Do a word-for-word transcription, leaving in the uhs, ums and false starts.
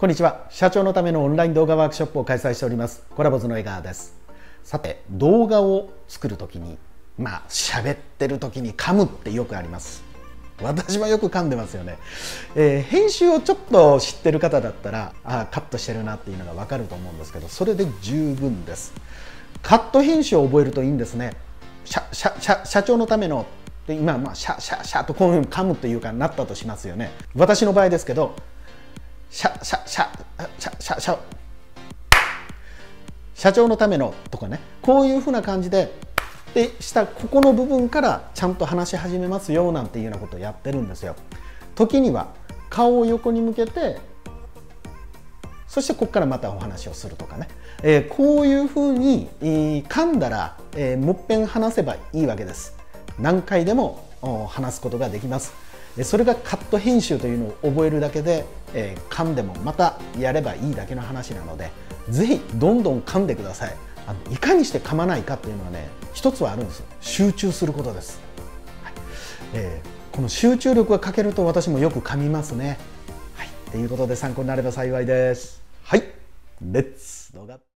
こんにちは。社長のためのオンライン動画ワークショップを開催しております。コラボズの江川です。さて、動画を作るときに、まあ喋ってるときに噛むってよくあります。私はよく噛んでますよね。えー、編集をちょっと知ってる方だったら、あカットしてるなっていうのがわかると思うんですけど、それで十分です。カット編集を覚えるといいんですね。社社社社長のためので今まあシャシャシャとこういうふうに噛むというかなったとしますよね。私の場合ですけど。社社社社社社社長のためのとかね、こういうふうな感じででしたここの部分からちゃんと話し始めますよなんていうようなことをやってるんですよ。時には顔を横に向けて、そしてここからまたお話をするとかね、えー、こういうふうに、えー、噛んだら、えー、もっぺん話せばいいわけです。何回でも話すことができます。それがカット編集というのを覚えるだけで、えー、噛んでもまたやればいいだけの話なので、ぜひどんどん噛んでください。あのいかにして噛まないかっていうのはね、一つはあるんです。集中することです。はい、えー、この集中力が欠けると私もよく噛みますね。はい、ということで参考になれば幸いです。はい、レッツ動画。